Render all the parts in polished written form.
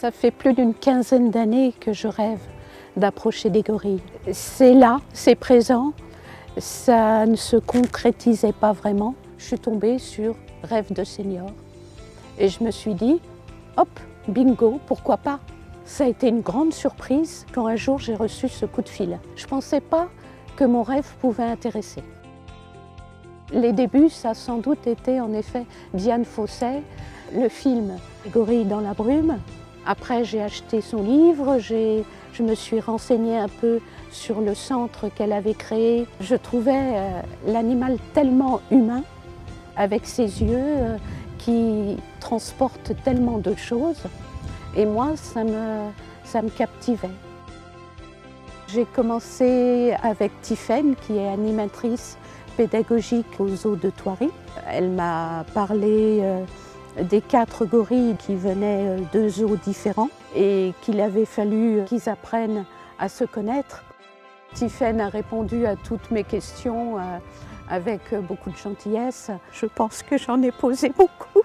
Ça fait plus d'une quinzaine d'années que je rêve d'approcher des gorilles. C'est là, c'est présent, ça ne se concrétisait pas vraiment. Je suis tombée sur Rêve de senior et je me suis dit, hop, bingo, pourquoi pas? Ça a été une grande surprise quand un jour j'ai reçu ce coup de fil. Je ne pensais pas que mon rêve pouvait intéresser. Les débuts, ça a sans doute été en effet Diane Fossey, le film Gorille dans la brume. Après, j'ai acheté son livre, je me suis renseignée un peu sur le centre qu'elle avait créé. Je trouvais l'animal tellement humain, avec ses yeux qui transportent tellement de choses. Et moi, ça me captivait. J'ai commencé avec Tiffaine, qui est animatrice pédagogique au zoo de Thoiry. Elle m'a parlé des 4 gorilles qui venaient de zoos différents et qu'il avait fallu qu'ils apprennent à se connaître. Tiffaine a répondu à toutes mes questions avec beaucoup de gentillesse. Je pense que j'en ai posé beaucoup.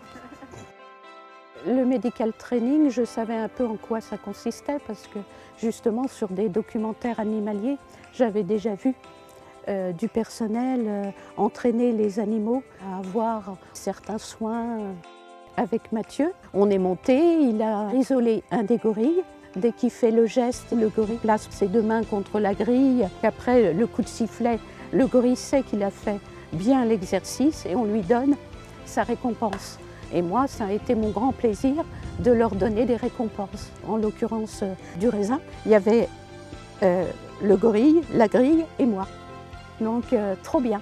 Le medical training, je savais un peu en quoi ça consistait parce que justement sur des documentaires animaliers, j'avais déjà vu du personnel entraîner les animaux à avoir certains soins. Avec Mathieu, on est monté, il a isolé un des gorilles. Dès qu'il fait le geste, le gorille place ses 2 mains contre la grille. Après le coup de sifflet, le gorille sait qu'il a fait bien l'exercice et on lui donne sa récompense. Et moi, ça a été mon grand plaisir de leur donner des récompenses. En l'occurrence du raisin, il y avait le gorille, la grille et moi. Donc trop bien.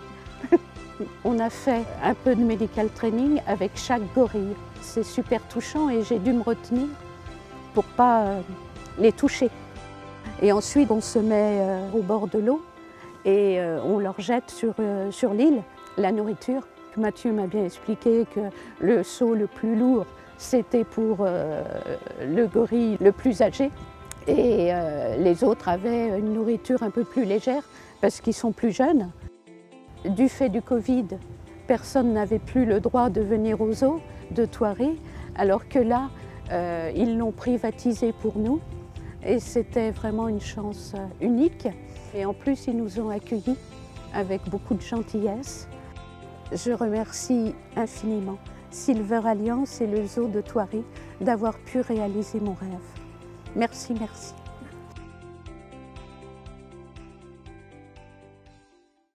On a fait un peu de medical training avec chaque gorille. C'est super touchant et j'ai dû me retenir pour ne pas les toucher. Et ensuite, on se met au bord de l'eau et on leur jette sur l'île la nourriture. Mathieu m'a bien expliqué que le seau le plus lourd, c'était pour le gorille le plus âgé. Et les autres avaient une nourriture un peu plus légère parce qu'ils sont plus jeunes. Du fait du Covid, personne n'avait plus le droit de venir au zoo de Thoiry, alors que là, ils l'ont privatisé pour nous. Et c'était vraiment une chance unique. Et en plus, ils nous ont accueillis avec beaucoup de gentillesse. Je remercie infiniment Silver Alliance et le zoo de Thoiry d'avoir pu réaliser mon rêve. Merci, merci.